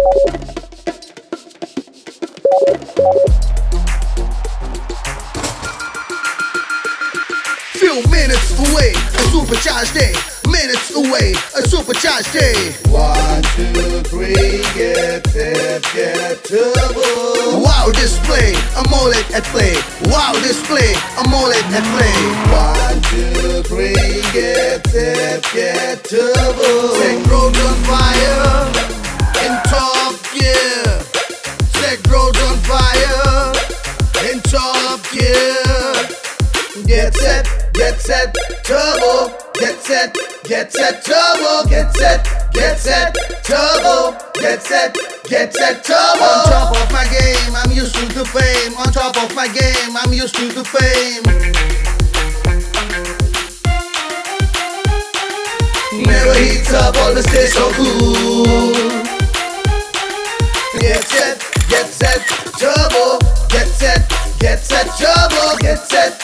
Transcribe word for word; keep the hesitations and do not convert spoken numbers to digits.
Few minutes away, a supercharged day. Minutes away, a supercharged day. One, two, three, get set, get turbo. Wow display, AMOLED at play. Wow display, AMOLED at play. One, two, three, get set, get turbo. Tech roads on fire, in top gear. Tech roads on fire, in top gear. Get set, get set, turbo. Get set, get set, turbo. Get set, get set, turbo. Get set, get set, turbo. On top of my game, I'm used to the fame. On top of my game, I'm used to the fame. Never heats up, always stay so cool. Get set, get set, turbo. Get set, get set, turbo. Get set,